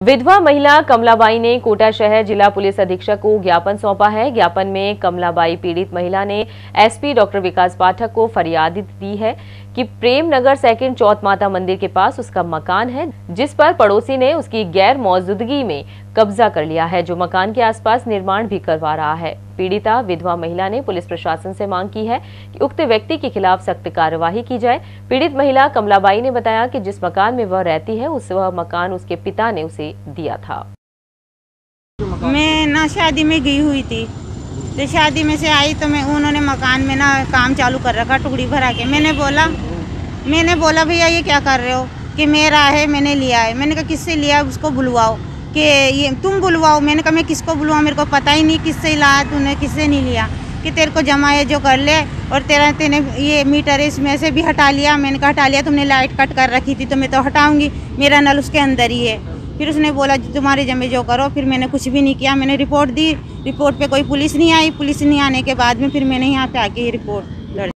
विधवा महिला कमलाबाई ने कोटा शहर जिला पुलिस अधीक्षक को ज्ञापन सौंपा है। ज्ञापन में कमलाबाई पीड़ित महिला ने एसपी डॉक्टर विकास पाठक को फरियाद दी है कि प्रेम नगर सेकंड चौथ माता मंदिर के पास उसका मकान है, जिस पर पड़ोसी ने उसकी गैर मौजूदगी में कब्जा कर लिया है, जो मकान के आसपास निर्माण भी करवा रहा है। पीड़िता विधवा महिला ने पुलिस प्रशासन से मांग की है कि उक्त व्यक्ति के खिलाफ सख्त कार्यवाही की जाए। पीड़ित महिला कमलाबाई ने बताया कि जिस मकान में वह रहती है वह मकान उसके पिता ने उसे दिया था। मैं ना शादी में गई हुई थी, तो शादी में से आई तो उन्होंने मकान में ना काम चालू कर रखा टुकड़ी भरा के। मैंने बोला भैया ये क्या कर रहे हो, कि मेरा है मैंने लिया है। मैंने कहा किससे लिया, उसको बुलवाओ, कि ये तुम बुलवाओ। मैंने कहा मैं किसको बुलवाऊँ, मेरे को पता ही नहीं किससे लाया तूने, किससे नहीं लिया, कि तेरे को जमा है जो कर ले, और तेने ये मीटर इसमें से भी हटा लिया। मैंने कहा हटा लिया, तुमने लाइट कट कर रखी थी तो मैं तो हटाऊंगी, मेरा नल उसके अंदर ही है। फिर उसने बोला तुम्हारे जमे जो करो। फिर मैंने कुछ भी नहीं किया, मैंने रिपोर्ट दी, रिपोर्ट पे कोई पुलिस नहीं आई। पुलिस नहीं आने के बाद में फिर मैंने यहाँ पे आके रिपोर्ट